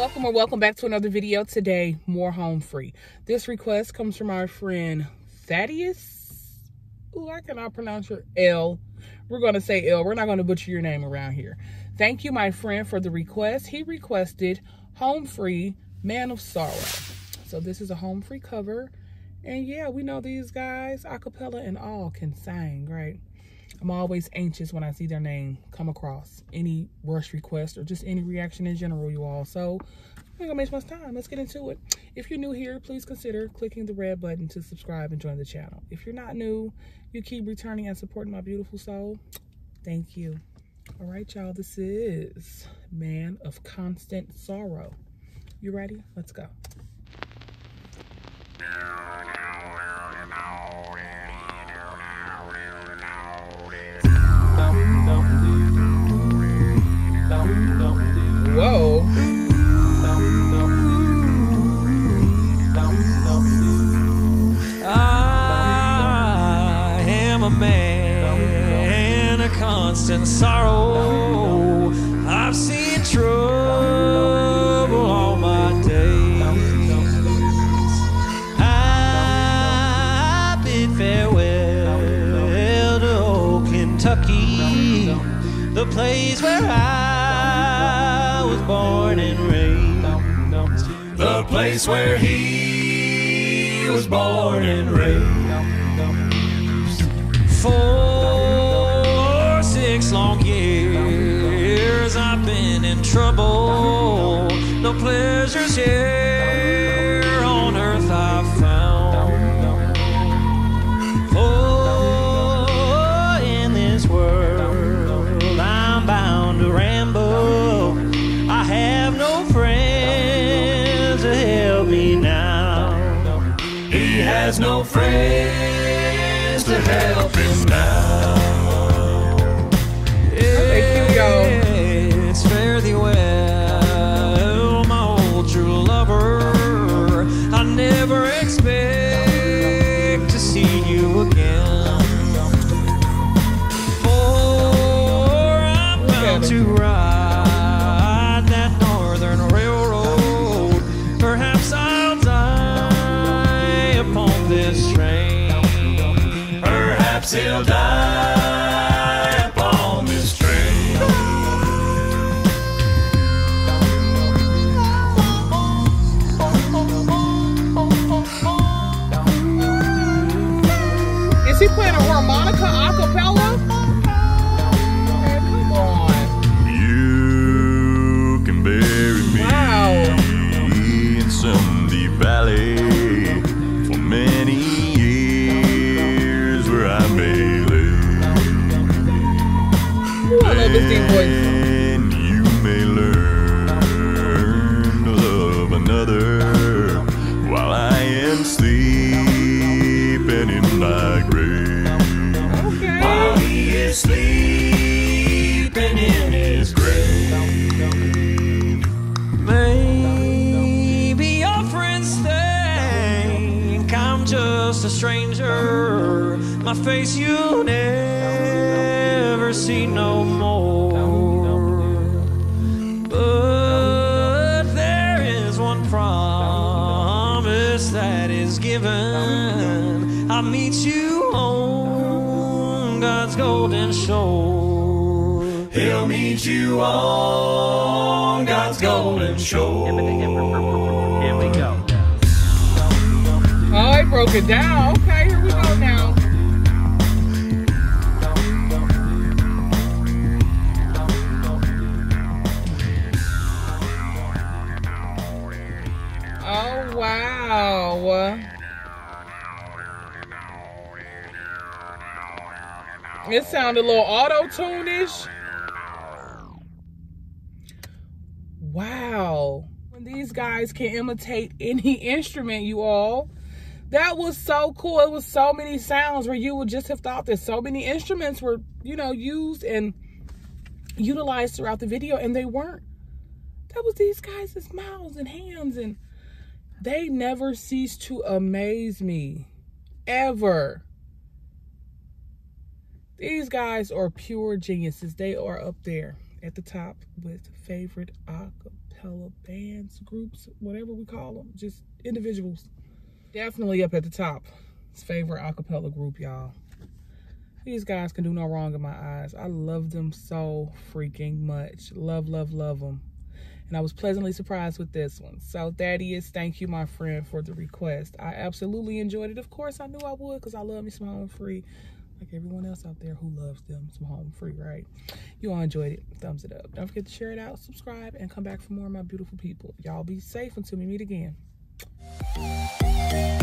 Welcome or welcome back to another video. Today, more home free. This request comes from our friend Thaddeus. Ooh, I cannot pronounce your L. We're going to say L. We're not going to butcher your name around here. Thank you, my friend, for the request. He requested Home Free, Man of Sorrow. So this is a home free cover. And yeah, we know these guys, acapella and all, can sing, right? I'm always anxious when I see their name come across any rush request or just any reaction in general, you all. So I'm not gonna waste much time. Let's get into it. If you're new here, please consider clicking the red button to subscribe and join the channel. If you're not new, you keep returning and supporting my beautiful soul. Thank you. All right, y'all, this is Man of Constant Sorrow. You ready? Let's go. Whoa. I am a man of constant sorrow. I've seen trouble all my days. I bid farewell to old Kentucky, the place where I was born and raised. The place where he was born and raised. 4 or 6 long years I've been in trouble. No pleasures here on earth I've found. Oh, in this world I'm bound to ramble. I have no friends to help me now. He has no friends to help him now. It's fare thee well, my old true lover. I never expect to see you again. For I'm bound to ride that northern railroad. Perhaps I'll die upon this train. Perhaps he'll die upon this train. Is he playing a harmonica a cappella? Man, come on. You can bury me in some deep valley for many years where I may live. Ooh, I love this deep voice. And you may learn to love another while I am sleeping in my grave. Okay. While he is sleeping in his grave. Maybe your friends think I'm just a stranger. My face you'll never see no more. But there is one promise that is given. I'll meet you on God's golden shore. He'll meet you on God's golden shore. Here we go. Oh, he broke it down. Okay, here we go now. Oh, wow. It sounded a little auto-tune-ish. Wow. When these guys can imitate any instrument, you all. That was so cool. It was so many sounds where you would just have thought that so many instruments were, you know, used and utilized throughout the video, and they weren't. That was these guys' mouths and hands, and they never cease to amaze me. Ever. These guys are pure geniuses. They are up there at the top with favorite acapella acapella bands, groups, whatever we call them, just individuals. Definitely up at the top. His favorite acapella group, y'all. These guys can do no wrong in my eyes. I love them so freaking much. Love, love, love them. And I was pleasantly surprised with this one. So Thaddeus, thank you, my friend, for the request. I absolutely enjoyed it. Of course, I knew I would because I love me some Home Free. Like everyone else out there who loves them some Home Free, right? You all enjoyed it. Thumbs it up. Don't forget to share it out, subscribe, and come back for more of my beautiful people. Y'all be safe until we meet again.